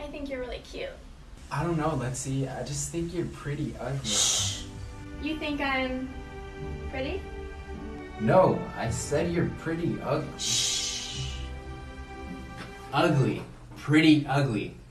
I think you're really cute. I don't know, let's see. I just think you're pretty ugly. You think I'm pretty? No, I said you're pretty ugly. Ugly. Pretty ugly.